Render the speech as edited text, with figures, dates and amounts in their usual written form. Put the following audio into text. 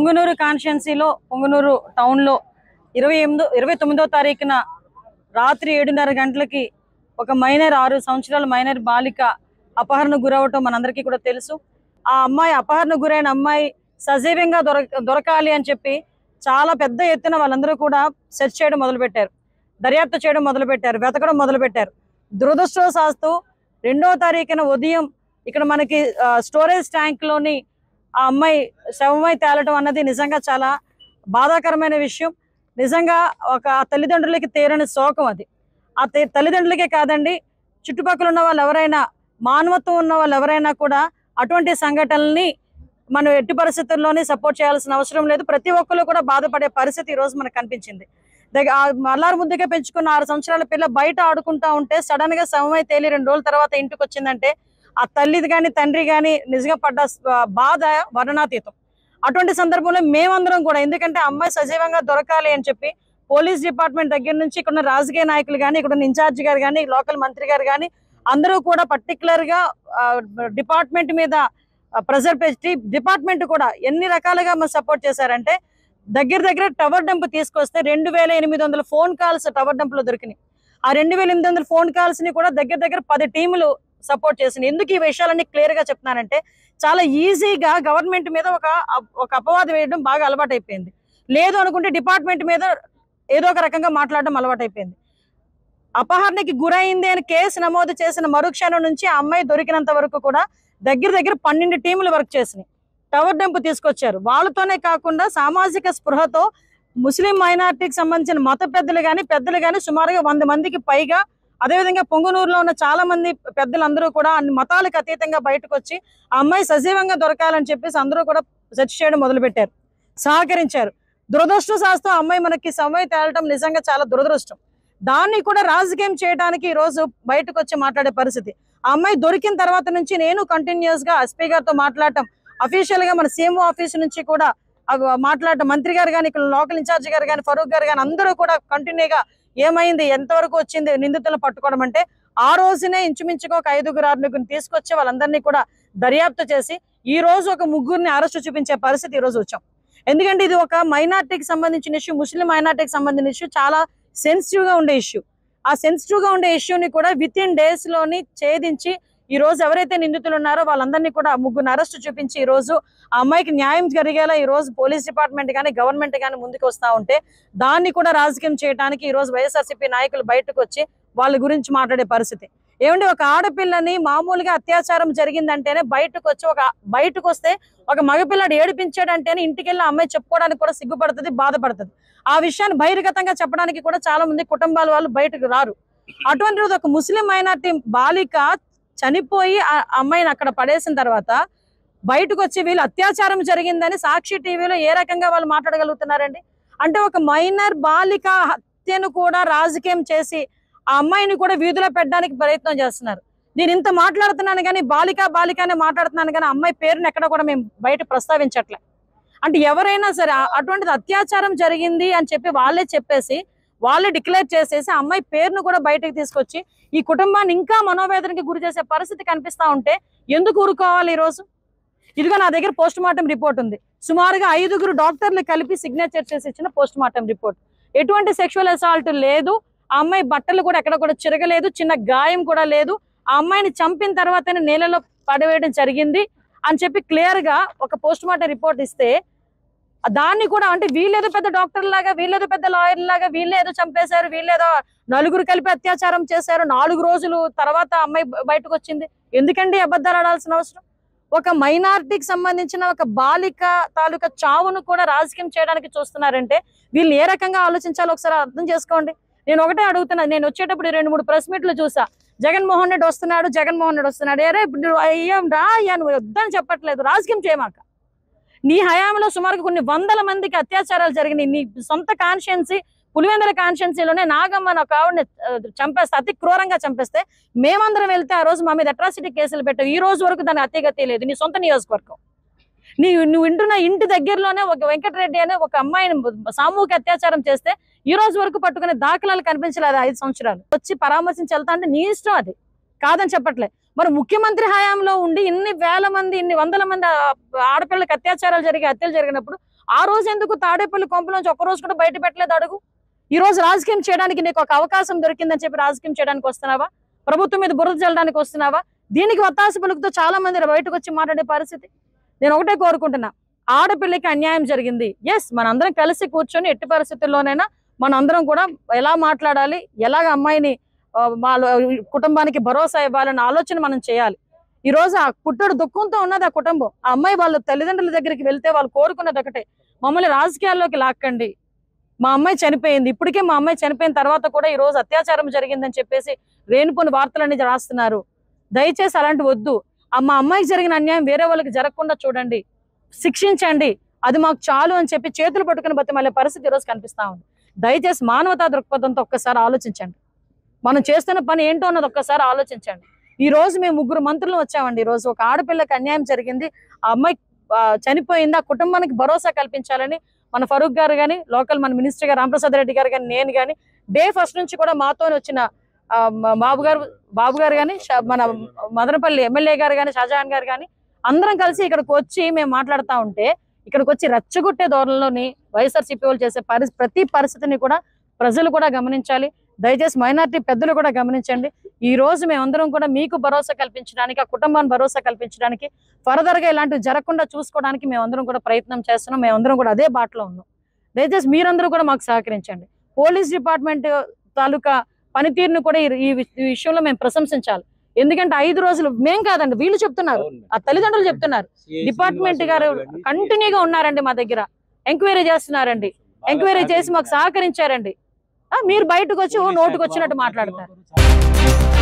పొంగనూరు కాన్స్టిట్యున్సీలో పొంగనూరు టౌన్లో 29వ తారీఖున రాత్రి 7:30 గంటలకి ఒక మైనర్ 6 సంవత్సరాల మైనర్ బాలిక అపహరణ గురవటం మనందరికీ కూడా తెలుసు. ఆ అమ్మాయి అపహరణ గురైన అమ్మాయి సజీవంగా దొరకాలి అని చెప్పి చాలా పెద్ద ఎత్తున వాళ్ళందరూ కూడా సెర్చ్ చేయడం మొదలుపెట్టారు, దర్యాప్తు చేయడం మొదలుపెట్టారు, వెతకడం మొదలుపెట్టారు. దురదృష్టవశాత్తు 2వ తారీఖున ఉదయం ఇక్కడ మనకి స్టోరేజ్ ట్యాంక్ లోని ఆ అమ్మాయి శవమై తేలటం అన్నది నిజంగా చాలా బాధాకరమైన విషయం. నిజంగా ఒక తల్లిదండ్రులకి తీరని శోకం అది. ఆ తల్లిదండ్రులకే కాదండి, చుట్టుపక్కల ఉన్న వాళ్ళు ఎవరైనా, మానవత్వం ఉన్న వాళ్ళు ఎవరైనా కూడా అటువంటి సంఘటనల్ని మనం ఎట్టి పరిస్థితుల్లోనే సపోర్ట్ చేయాల్సిన అవసరం లేదు. ప్రతి ఒక్కరు కూడా బాధపడే పరిస్థితి ఈ రోజు మనకు కనిపించింది. అల్లారు ముద్దుగా పెంచుకున్న 6 సంవత్సరాల పిల్ల బయట ఆడుకుంటా ఉంటే సడన్ గా శవమై తేలి 2 రోజుల తర్వాత ఇంటికి వచ్చిందంటే ఆ తల్లిది కానీ తండ్రి కానీ నిజంగా పడ్డ బాధ వర్ణనాతీతం. అటువంటి సందర్భంలో మేమందరం కూడా, ఎందుకంటే అమ్మాయి సజీవంగా దొరకాలి అని చెప్పి పోలీస్ డిపార్ట్మెంట్ దగ్గర నుంచి ఇక్కడ రాజకీయ నాయకులు కానీ, ఇక్కడ ఇన్ఛార్జి గారు కానీ, లోకల్ మంత్రి గారు కానీ అందరూ కూడా పర్టికులర్ గా డిపార్ట్మెంట్ మీద ప్రెజర్ పెట్టి డిపార్ట్మెంట్ కూడా ఎన్ని రకాలుగా సపోర్ట్ చేశారంటే దగ్గర టవర్ డంప్ తీసుకొస్తే 2800 ఫోన్ కాల్స్ టవర్ డంప్ లో దొరికినాయి. ఆ 2800 ఫోన్ కాల్స్ ని కూడా దగ్గర 10 టీములు సపోర్ట్ చేసింది. ఎందుకు ఈ విషయాలన్నీ క్లియర్ గా చెప్తున్నానంటే చాలా ఈజీగా గవర్నమెంట్ మీద ఒక అపవాదం వేయడం బాగా అలవాటు అయిపోయింది. లేదు అనుకుంటే డిపార్ట్మెంట్ మీద ఏదో ఒక రకంగా మాట్లాడడం అలవాటు అయిపోయింది. అపహరణకి గురైంది అని కేసు నమోదు చేసిన మరుక్షణం నుంచి ఆ అమ్మాయి దొరికినంత వరకు కూడా దగ్గర 12 టీములు వర్క్ చేసినాయి. టవర్ డంప్ తీసుకొచ్చారు. వాళ్ళతోనే కాకుండా సామాజిక స్పృహతో ముస్లిం మైనారిటీకి సంబంధించిన మత పెద్దలు కానీ సుమారుగా 100 మందికి పైగా, అదేవిధంగా పొంగనూరులో ఉన్న చాలా మంది పెద్దలందరూ కూడా అన్ని మతాలకు అతీతంగా బయటకు వచ్చి ఆ అమ్మాయి సజీవంగా దొరకాలని చెప్పేసి అందరూ కూడా సెర్చ్ చేయడం మొదలుపెట్టారు, సహకరించారు. దురదృష్టవశాత్తు ఆ అమ్మాయి మనకి సమయం తేలటం నిజంగా చాలా దురదృష్టం. దాన్ని కూడా రాజకీయం చేయడానికి ఈ రోజు బయటకు వచ్చి మాట్లాడే పరిస్థితి. ఆ అమ్మాయి దొరికిన తర్వాత నుంచి నేను కంటిన్యూస్ గా ఎస్పీ గారితో మాట్లాడటం, అఫీషియల్ గా మన సీఎంఓ ఆఫీస్ నుంచి కూడా మాట్లాడటం, మంత్రి గారు కానీ, ఇక్కడ లోకల్ ఇన్ఛార్జి గారు కానీ, ఫరూక్ గారు కానీ అందరూ కూడా కంటిన్యూగా ఏమైంది, ఎంతవరకు వచ్చింది నిందితులను పట్టుకోవడం అంటే ఆ రోజునే ఇంచుమించుగా ఒక 5-6 తీసుకొచ్చి వాళ్ళందరినీ కూడా దర్యాప్తు చేసి ఈ రోజు ఒక 3 అరెస్టు చూపించే పరిస్థితి ఈ రోజు వచ్చాం. ఎందుకంటే ఇది ఒక మైనార్టీకి సంబంధించిన ఇష్యూ, ముస్లిం మైనార్టీకి సంబంధించిన ఇష్యూ, చాలా సెన్సిటివ్ గా ఉండే ఇష్యూ. ఆ సెన్సిటివ్ గా ఉండే ఇష్యూని కూడా వితిన్ డేస్ లోని ఛేదించి ఈ రోజు ఎవరైతే నిందితులు ఉన్నారో వాళ్ళందరినీ కూడా 3 అరెస్టు చూపించి ఈ రోజు ఆ అమ్మాయికి న్యాయం జరిగేలా ఈ రోజు పోలీస్ డిపార్ట్మెంట్ కానీ, గవర్నమెంట్ కానీ ముందుకు వస్తా ఉంటే దాన్ని కూడా రాజకీయం చేయడానికి ఈ రోజు వైఎస్ఆర్సీపీ నాయకులు బయటకు వచ్చి వాళ్ళ గురించి మాట్లాడే పరిస్థితి. ఏమంటే ఒక ఆడపిల్లని మామూలుగా అత్యాచారం జరిగిందంటేనే బయటకు వస్తే ఒక మగపిల్లాడు ఏడిపించాడంటేనే ఇంటికి వెళ్ళి అమ్మాయి చెప్పుకోవడానికి కూడా సిగ్గుపడుతుంది, బాధపడుతుంది. ఆ విషయాన్ని బహిర్గతంగా చెప్పడానికి కూడా చాలా మంది కుటుంబాల వాళ్ళు బయటకు రారు. అటువంటి రోజు ఒక ముస్లిం మైనార్టీ బాలిక చనిపోయి ఆ అమ్మాయిని అక్కడ పడేసిన తర్వాత బయటకు వచ్చి వీళ్ళు అత్యాచారం జరిగిందని సాక్షి టీవీలో ఏ రకంగా వాళ్ళు మాట్లాడగలుగుతున్నారండి? అంటే ఒక మైనర్ బాలిక హత్యను కూడా రాజకీయం చేసి ఆ అమ్మాయిని కూడా వీధిలో పెట్టడానికి ప్రయత్నం చేస్తున్నారు. నేను ఇంత మాట్లాడుతున్నాను కానీ బాలికనే మాట్లాడుతున్నాను కానీ అమ్మాయి పేరుని ఎక్కడ కూడా మేము బయట ప్రస్తావించట్లే. అంటే ఎవరైనా సరే అటువంటిది అత్యాచారం జరిగింది అని చెప్పి వాళ్ళే డిక్లేర్ చేసేసి అమ్మాయి పేరును కూడా బయటకు తీసుకొచ్చి ఈ కుటుంబాన్ని ఇంకా మనోవేదనకి గురి చేసే పరిస్థితి కనిపిస్తా ఉంటే ఎందుకు ఊరుకోవాలి? ఈ రోజు ఇదిగో నా దగ్గర పోస్ట్ మార్టం రిపోర్ట్ ఉంది. సుమారుగా 5 డాక్టర్లు కలిపి సిగ్నేచర్ చేసి ఇచ్చిన పోస్ట్ మార్టం రిపోర్ట్. ఎటువంటి సెక్షువల్ అసాల్ట్ లేదు, ఆ అమ్మాయి బట్టలు కూడా ఎక్కడ కూడా చిరగలేదు, చిన్న గాయం కూడా లేదు, ఆ అమ్మాయిని చంపిన తర్వాతనే నేలలో పడవేయడం జరిగింది అని చెప్పి క్లియర్ గా ఒక పోస్ట్ మార్టం రిపోర్ట్ ఇస్తే దాన్ని కూడా అంటే వీళ్ళేదో పెద్ద డాక్టర్ లాగా, వీళ్ళేదో పెద్ద లాయర్ లాగా, వీళ్ళేదో చంపేశారు, వీళ్ళేదో 4 కలిపి అత్యాచారం చేశారు, 4 రోజులు తర్వాత అమ్మాయి బయటకు వచ్చింది. ఎందుకండి అబద్ధాలు ఆడాల్సిన అవసరం? ఒక మైనారిటీకి సంబంధించిన ఒక బాలిక తాలూకా చావును కూడా రాజకీయం చేయడానికి చూస్తున్నారంటే వీళ్ళు ఏ రకంగా ఆలోచించాలో ఒకసారి అర్థం చేసుకోండి. నేను ఒకటే అడుగుతున్నా, నేను వచ్చేటప్పుడు 2-3 ప్రెస్ మీట్లు చూసా, జగన్మోహన్ రెడ్డి వస్తున్నాడు. అరే అయ్యాం రా అయ్యా, నువ్వు వద్దని చెప్పట్లేదు, రాజకీయం చేయమాక. నీ హయాంలో సుమారుగా కొన్ని 100 మందికి అత్యాచారాలు జరిగినాయి. నీ సొంత కాన్స్టిట్యున్సీ పులివెందుల కాన్స్టిట్యున్సీలోనే నాగమ్మ ఒక ఆవిడని చంపేస్తే, అతి క్రూరంగా చంపేస్తే మేమందరం వెళ్తే ఆ రోజు మా మీద అట్రాసిటీ కేసులు పెట్టావు. ఈ రోజు వరకు దాని అత్యగతి లేదు. నీ సొంత నియోజకవర్గం, నువ్వు వింటున్న ఇంటి దగ్గరలోనే ఒక వెంకటరెడ్డి అనే ఒక అమ్మాయిని సామూహిక అత్యాచారం చేస్తే ఈ రోజు వరకు పట్టుకునే దాఖలాలు కనిపించలేదు. 5 సంవత్సరాలు వచ్చి పరామర్శించి వెళ్తా అంటే నీ ఇష్టం, అది కాదని చెప్పట్లే. మరి ముఖ్యమంత్రి హయాంలో ఉండి ఇన్ని వేల మంది, ఇన్ని వందల మంది ఆడపిల్లలకు హత్యలు జరిగినప్పుడు ఆ రోజు ఎందుకు తాడేపల్లి కొంపలోంచి ఒక్క రోజు కూడా బయట పెట్టలేదు అడుగు? ఈ రోజు రాజకీయం చేయడానికి నీకు ఒక అవకాశం దొరికిందని చెప్పి రాజకీయం చేయడానికి వస్తున్నావా? ప్రభుత్వం మీద బురద చల్లడానికి వస్తున్నావా? దీనికి వత్తాసు పలుకుతో చాలా మంది బయటకు వచ్చి మాట్లాడే పరిస్థితి. నేను ఒకటే కోరుకుంటున్నా, ఆడపిల్లకి అన్యాయం జరిగింది, ఎస్ మనందరం కలిసి కూర్చొని ఎట్టి పరిస్థితుల్లోనైనా మనందరం కూడా ఎలా మాట్లాడాలి, ఎలాగ అమ్మాయిని వాళ్ళ కుటుంబానికి భరోసా ఇవ్వాలన్న ఆలోచన మనం చేయాలి. ఈ రోజు ఆ పుట్టడు దుఃఖంతో ఉన్నది ఆ కుటుంబం. ఆ అమ్మాయి వాళ్ళ తల్లిదండ్రుల దగ్గరికి వెళ్తే వాళ్ళు కోరుకున్నది ఒకటే, మమ్మల్ని రాజకీయాల్లోకి లాక్కండి, మా అమ్మాయి చనిపోయింది. ఇప్పటికే మా అమ్మాయి చనిపోయిన తర్వాత కూడా ఈ రోజు అత్యాచారం జరిగిందని చెప్పేసి రేణుపోని వార్తలన్నీ రాస్తున్నారు. దయచేసి అలాంటి వద్దు. మా అమ్మాయికి జరిగిన అన్యాయం వేరే వాళ్ళకి జరగకుండా చూడండి, శిక్షించండి, అది మాకు చాలు అని చెప్పి చేతులు పట్టుకుని బతిమాలే పరిస్థితి ఈరోజు కనిపిస్తా ఉంది. దయచేసి మానవతా దృక్పథంతో ఒక్కసారి ఆలోచించండి, మనం చేస్తున్న పని ఏంటో అన్నది ఒక్కసారి ఆలోచించండి. ఈ రోజు మేము 3 మంత్రులు వచ్చామండి. ఈ రోజు ఒక ఆడపిల్లకి అన్యాయం జరిగింది, ఆ అమ్మాయి చనిపోయింది, ఆ కుటుంబానికి భరోసా కల్పించాలని మన ఫరూక్ గారు కానీ, లోకల్ మన మినిస్టర్ గారు రామప్రసాద్ రెడ్డి గారు కానీ, నేను కానీ డే ఫస్ట్ నుంచి కూడా మాతో వచ్చిన బాబు గారు కానీ, మన మదనపల్లి ఎమ్మెల్యే గారు కానీ, షాజహాన్ గారు కానీ అందరం కలిసి ఇక్కడికి వచ్చి మేము మాట్లాడుతూ ఉంటే, ఇక్కడికి వచ్చి రెచ్చగొట్టే ధోరణిలోని వైఎస్ఆర్సీపీ వాళ్ళు చేసే ప్రతి పరిస్థితిని కూడా ప్రజలు కూడా గమనించాలి. దయచేసి మైనారిటీ పెద్దలు కూడా గమనించండి. ఈ రోజు మేమందరం కూడా మీకు భరోసా కల్పించడానికి, ఆ కుటుంబాన్ని భరోసా కల్పించడానికి, ఫర్దర్ గా ఇలాంటివి జరగకుండా చూసుకోవడానికి మేమందరం కూడా ప్రయత్నం చేస్తున్నాం. మేమందరం కూడా అదే బాటలో ఉన్నాం. దయచేసి మీరందరూ కూడా మాకు సహకరించండి. పోలీస్ డిపార్ట్మెంట్ తాలూకా పనితీరును కూడా ఈ విషయంలో మేము ప్రశంసించాలి. ఎందుకంటే 5 రోజులు మేం కాదండి, వీళ్ళు చెప్తున్నారు, ఆ తల్లిదండ్రులు చెప్తున్నారు. డిపార్ట్మెంట్ గారు కంటిన్యూగా ఉన్నారండి, మా దగ్గర ఎంక్వైరీ చేస్తున్నారండి, ఎంక్వైరీ చేసి మాకు సహకరించారండి. మీరు బయటకు వచ్చి నోటుకు వచ్చినట్టు మాట్లాడతారు.